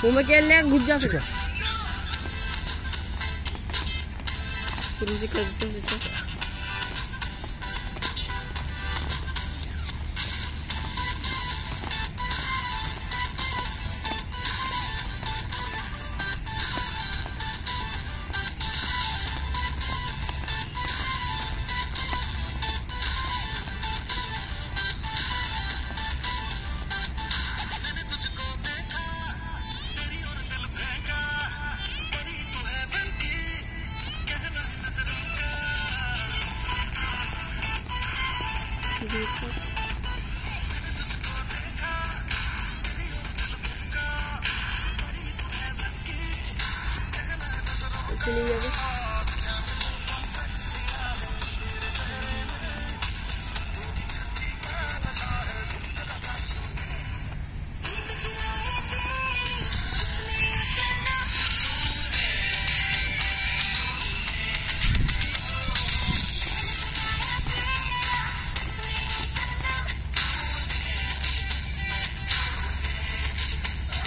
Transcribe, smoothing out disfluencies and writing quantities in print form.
मुंह में खेल ले, घुस जा फिर। शुरू से कर देते हैं। देखो